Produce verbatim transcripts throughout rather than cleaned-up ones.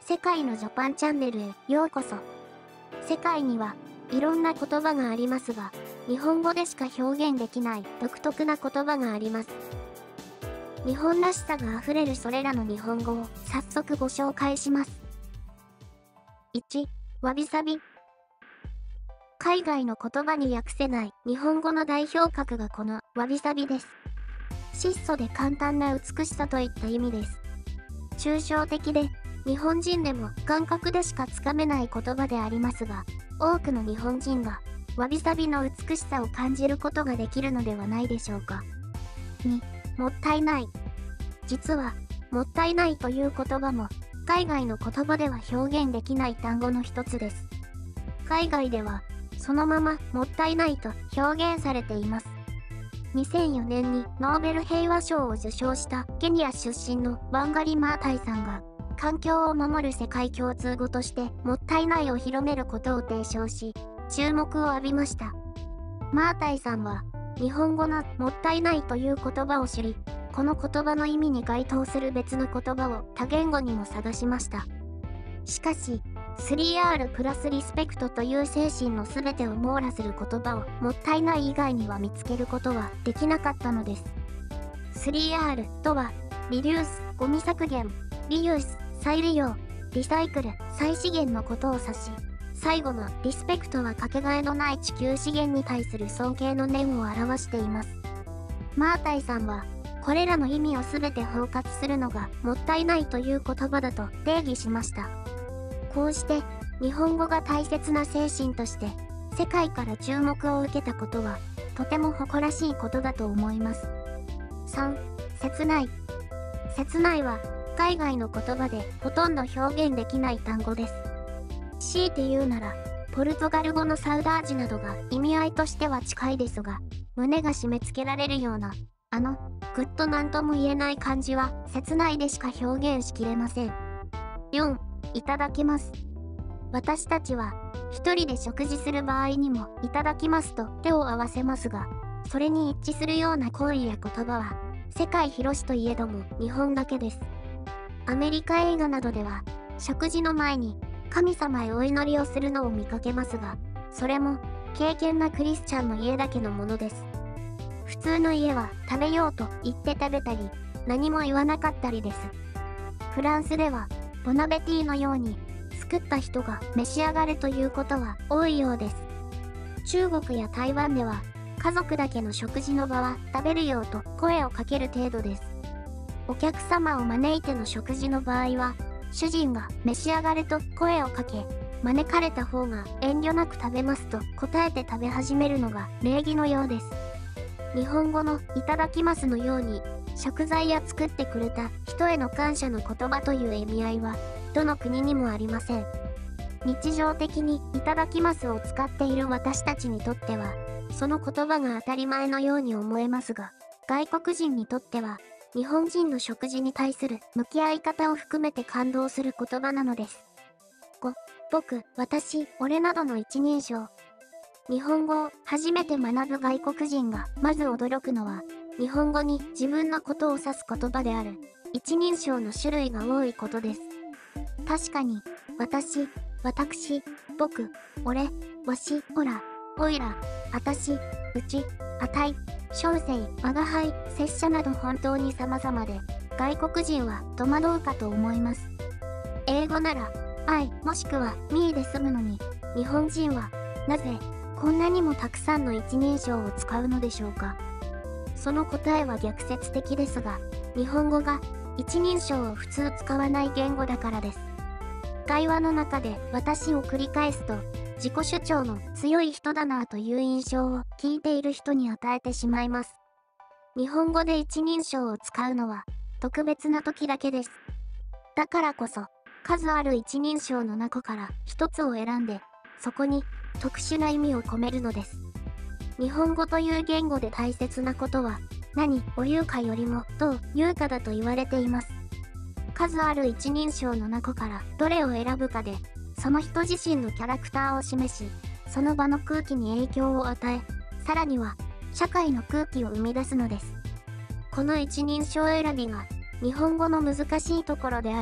世界のジャパンチャンネルへようこそ。世界にはいろんな言葉がありますが、日本語でしか表現できない独特な言葉があります。日本らしさがあふれるそれらの日本語を早速ご紹介します。いち、わびさび。海外の言葉に訳せない日本語の代表格がこのわびさびです。質素で簡単な美しさといった意味です。抽象的で、日本人でも感覚でしかつかめない言葉でありますが、多くの日本人がわびさびの美しさを感じることができるのではないでしょうか。に、もったいない。実は、もったいないという言葉も、海外の言葉では表現できない単語の一つです。海外では、そのままもったいないと表現されています。にせんよねんにノーベル平和賞を受賞したケニア出身のワンガリ・マータイさんが、環境を守る世界共通語としてもったいないを広めることを提唱し、注目を浴びました。マータイさんは、日本語のもったいないという言葉を知り、この言葉の意味に該当する別の言葉を多言語にも探しました。しかし、スリーアール プラスリスペクトという精神のすべてを網羅する言葉をもったいない以外には見つけることはできなかったのです。スリーアール とは、リデュース、ゴミ削減、リユース、再利用、リサイクル、再資源のことを指し、最後のリスペクトはかけがえのない地球資源に対する尊敬の念を表しています。マータイさんは、これらの意味をすべて包括するのがもったいないという言葉だと定義しました。こうして、日本語が大切な精神として、世界から注目を受けたことは、とても誇らしいことだと思います。さん、切ない。切ないは、海外の言葉でほとんど表現できない単語です。強いて言うなら、ポルトガル語のサウダージなどが意味合いとしては近いですが、胸が締め付けられるような、あの、ぐっと何とも言えない感じは切ないでしか表現しきれません。よん、いただきます。私たちは、一人で食事する場合にも、いただきますと手を合わせますが、それに一致するような行為や言葉は、世界広しといえども日本だけです。アメリカ映画などでは、食事の前に神様へお祈りをするのを見かけますが、それも敬虔なクリスチャンの家だけのものです。普通の家は食べようと言って食べたり、何も言わなかったりです。フランスでは、ボナベティのように、作った人が召し上がれということは多いようです。中国や台湾では、家族だけの食事の場は食べるようと声をかける程度です。お客様を招いての食事の場合は、主人が召し上がれと声をかけ、招かれた方が遠慮なく食べますと答えて食べ始めるのが礼儀のようです。日本語のいただきますのように、食材や作ってくれた人への感謝の言葉という意味合いは、どの国にもありません。日常的にいただきますを使っている私たちにとっては、その言葉が当たり前のように思えますが、外国人にとっては、日本人の食事に対する向き合い方を含めて感動する言葉なのです。ご、僕、私、俺などの一人称。日本語を初めて学ぶ外国人がまず驚くのは、日本語に自分のことを指す言葉である一人称の種類が多いことです。確かに、私、私、僕、俺、わし、おら、おいら、あたし、うち、あたい、小生、我が輩、拙者など本当に様々で、外国人は戸惑うかと思います。英語なら、I もしくは me で済むのに、日本人は、なぜ、こんなにもたくさんの一人称を使うのでしょうか。その答えは逆説的ですが、日本語が一人称を普通使わない言語だからです。会話の中で私を繰り返すと、自己主張の強い人だなぁという印象を聞いている人に与えてしまいます。日本語で一人称を使うのは特別な時だけです。だからこそ、数ある一人称の中から一つを選んで、そこに特殊な意味を込めるのです。日本語という言語で大切なことは、何を言うかよりもどう言うかだと言われています。数ある一人称の中からどれを選ぶかで、その人自身のキャラクターを示し、その場の空気に影響を与え、さらには社会の空気を生み出すのです。この一人称選びが日本語の難しいところであり、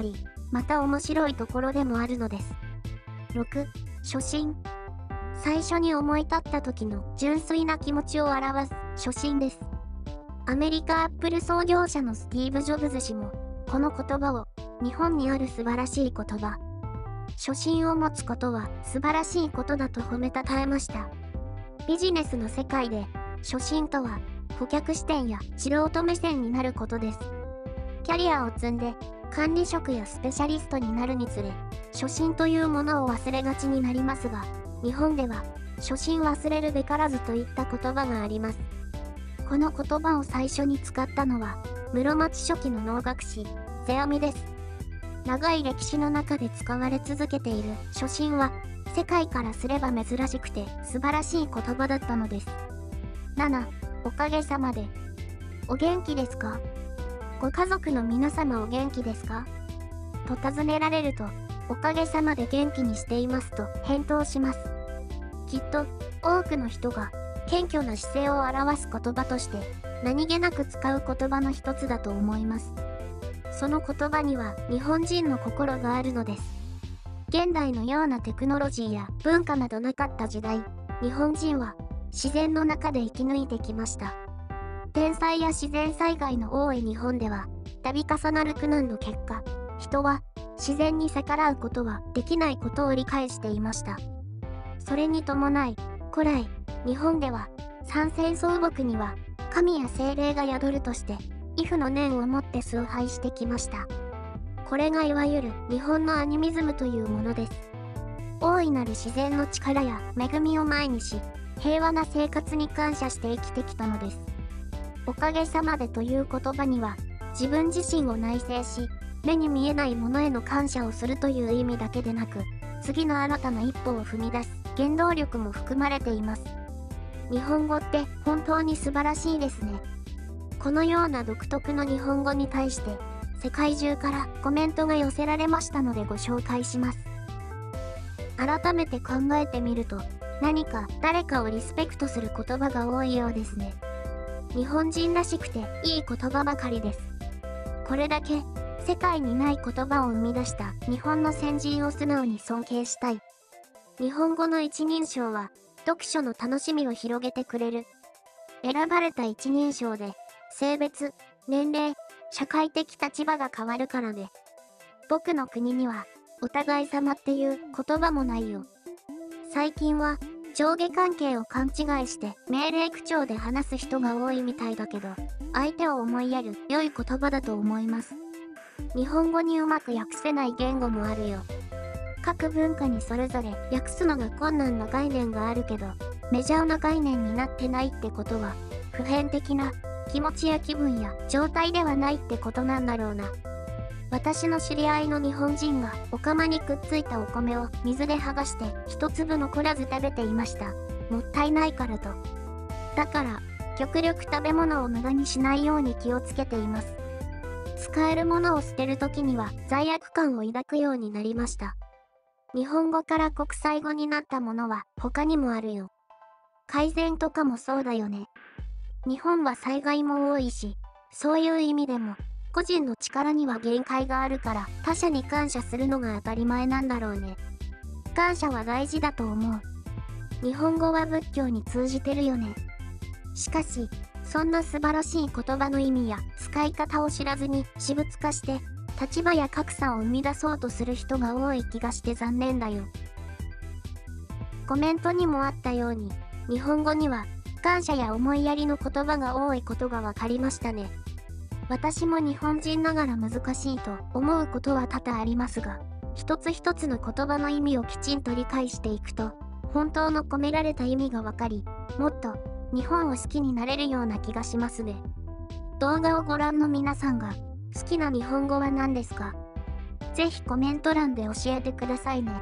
また面白いところでもあるのです。ろく. 初心。最初に思い立った時の純粋な気持ちを表す初心です。アメリカアップル創業者のスティーブ・ジョブズ氏も、この言葉を日本にある素晴らしい言葉、初心を持つことは素晴らしいことだと褒めたたえました。ビジネスの世界で初心とは顧客視点や素人目線になることです。キャリアを積んで管理職やスペシャリストになるにつれ、初心というものを忘れがちになりますが、日本では初心忘れるべからずといった言葉があります。この言葉を最初に使ったのは室町初期の能楽師世阿弥です。長い歴史の中で使われ続けている初心は世界からすれば珍しくて素晴らしい言葉だったのです。なな. おかげさまで。お元気ですか？ご家族の皆様お元気ですか？と尋ねられると、おかげさまで元気にしていますと返答します。きっと多くの人が謙虚な姿勢を表す言葉として何気なく使う言葉の一つだと思います。その言葉には日本人の心があるのです。現代のようなテクノロジーや文化などなかった時代、日本人は自然の中で生き抜いてきました。天災や自然災害の多い日本では、度重なる苦難の結果、人は自然に逆らうことはできないことを理解していました。それに伴い、古来、日本では三世草木には神や精霊が宿るとして、畏怖の念をもって崇拝してきました。これがいわゆる日本のアニミズムというものです。大いなる自然の力や恵みを前にし、平和な生活に感謝して生きてきたのです。おかげさまでという言葉には、自分自身を内省し、目に見えないものへの感謝をするという意味だけでなく、次の新たな一歩を踏み出す原動力も含まれています。日本語って本当に素晴らしいですね。このような独特の日本語に対して、世界中からコメントが寄せられましたのでご紹介します。改めて考えてみると、何か誰かをリスペクトする言葉が多いようですね。日本人らしくていい言葉ばかりです。これだけ世界にない言葉を生み出した日本の先人を素直に尊敬したい。日本語の一人称は読書の楽しみを広げてくれる。選ばれた一人称で性別、年齢、社会的立場が変わるからね。僕の国にはお互い様っていう言葉もないよ。最近は上下関係を勘違いして命令口調で話す人が多いみたいだけど、相手を思いやる良い言葉だと思います。日本語にうまく訳せない言語もあるよ。各文化にそれぞれ訳すのが困難な概念があるけど、メジャーな概念になってないってことは、普遍的な気持ちや気分や状態ではないってことなんだろうな。私の知り合いの日本人がお釜にくっついたお米を水で剥がして一粒残らず食べていました。もったいないからと。だから、極力食べ物を無駄にしないように気をつけています。使えるものを捨てるときには罪悪感を抱くようになりました。日本語から国際語になったものは他にもあるよ。改善とかもそうだよね。日本は災害も多いし、そういう意味でも個人の力には限界があるから他者に感謝するのが当たり前なんだろうね。感謝は大事だと思う。日本語は仏教に通じてるよね。しかし、そんな素晴らしい言葉の意味や使い方を知らずに私物化して立場や格差を生み出そうとする人が多い気がして残念だよ。コメントにもあったように、日本語には感謝や思いやりの言葉が多いことが分かりましたね。私も日本人ながら難しいと思うことは多々ありますが、一つ一つの言葉の意味をきちんと理解していくと、本当の込められた意味が分かり、もっと日本を好きになれるような気がしますね。動画をご覧の皆さんが好きな日本語は何ですか？ぜひコメント欄で教えてくださいね。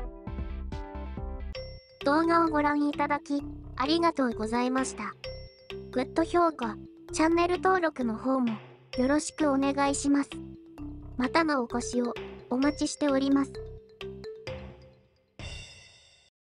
動画をご覧いただきありがとうございました。グッド評価、チャンネル登録の方もよろしくお願いします。またのお越しをお待ちしております。